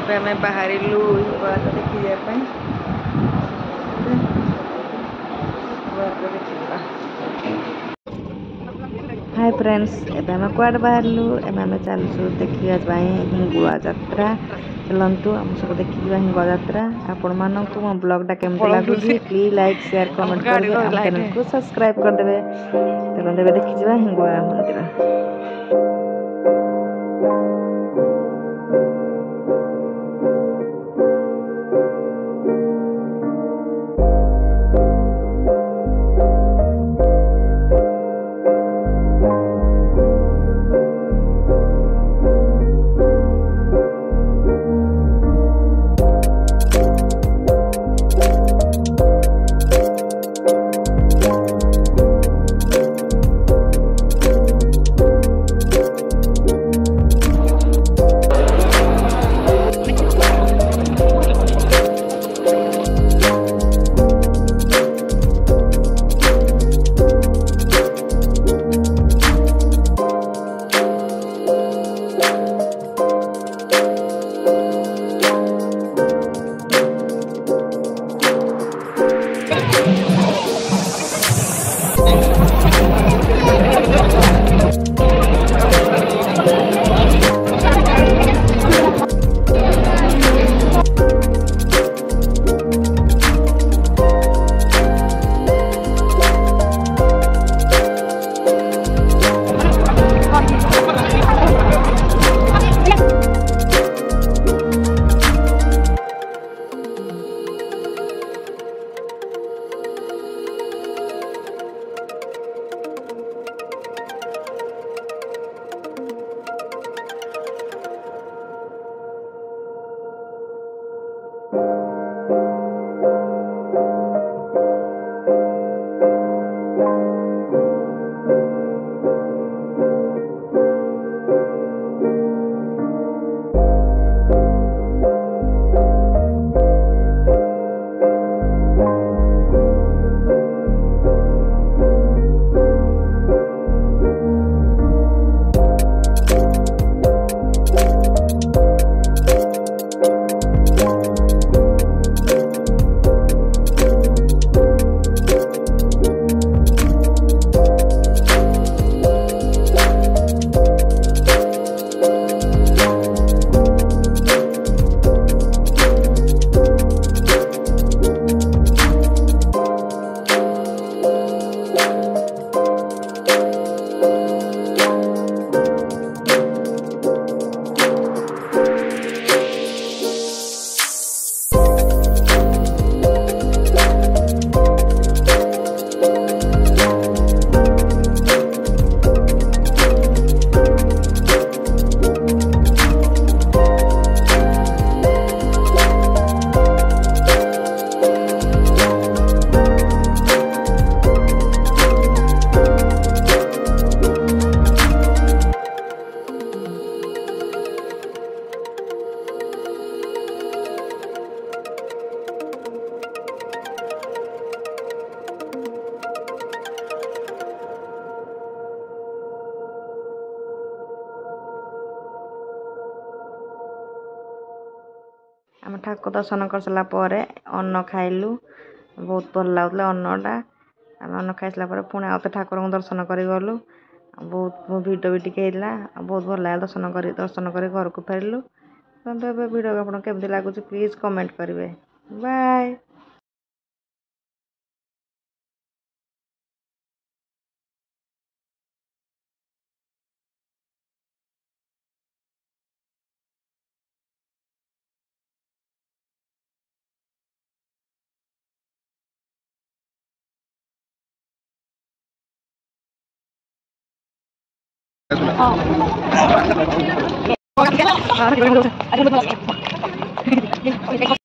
ଏବେ ଆମେ ବାହାରିଲୁ ହିଙ୍ଗଳାଜ ଦେଖିବା हाय फ्रेंड्स एबे आम कुआड बाहरलु एबे आम चलुछु देखा हिंगुआ यात्रा चलतु आम सब देखा हिंगुआ यात्रा आपण मानक मो ब्लॉगटा केमती लगुच प्लीज लाइक शेयर कमेंट करबे आम चैनल को सब्सक्राइब कर देबे। चलते देखी हिंगुआ मंदिर। आम ठाकुर दर्शन कर सारा पर अन्न खाइलु बहुत भल लगुला अन्नटा आम अन्न खाई सारा पुणी आउ ठाकुर दर्शन कर गलु बहुत भिड भी टिके बहुत भल लगे दर्शन कर घर को फेरलु। तो भिडियो आपको केमती लगुच प्लीज कमेंट करेंगे। बाय।